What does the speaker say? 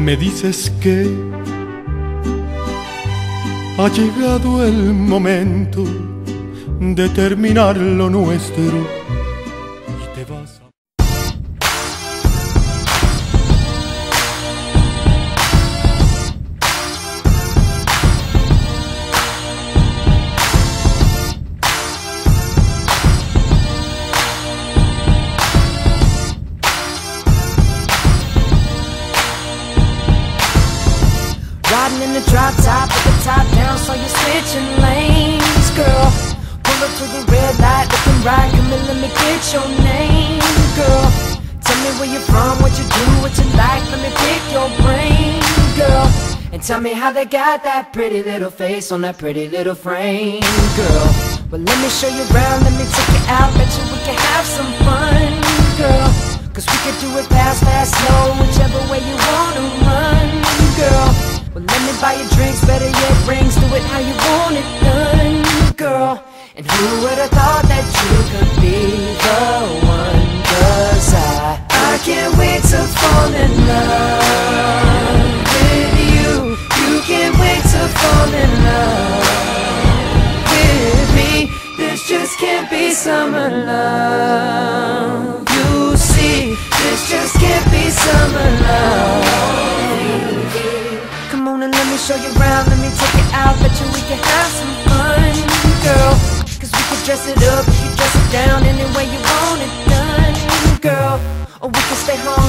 Me dices que ha llegado el momento de terminar lo nuestro y te vas a... Riding in the drop top with the top down, so you're switching lanes, girl. Pull up to the red light, looking right, come and let me get your name, girl. Tell me where you're from, what you do, what you like, let me pick your brain, girl. And tell me how they got that pretty little face on that pretty little frame, girl. Well, let me show you around, let me take you out, bet you we can have some fun, girl. Cause we could do it fast, fast, slow, whichever way you wanna run, girl. Well, let me buy you drinks, better yet rings, do it how you want it done, girl. And who would've thought that you could be the one? Cause I can't wait to fall in love with you. You can't wait to fall in love with me. This just can't be summer love. You see, this just can't be summer love. Come on and let me show you around, let me take it out, bet you we can have some fun, girl. Cause we can dress it up, we can dress it down, any way you want it done, girl. Or we can stay home